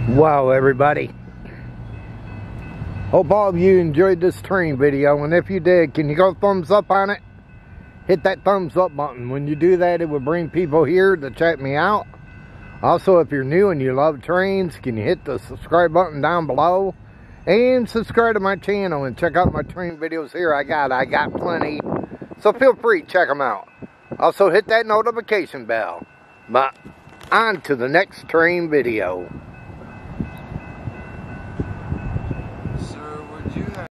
Wow, everybody. Hope all of you enjoyed this train video, and if you did, can you go thumbs up on it? Hit that thumbs up button. When you do that, it will bring people here to check me out. Also, if you're new and you love trains, can you hit the subscribe button down below? And subscribe to my channel and check out my train videos here. I got plenty. So feel free, check them out. Also, hit that notification bell. But on to the next train video.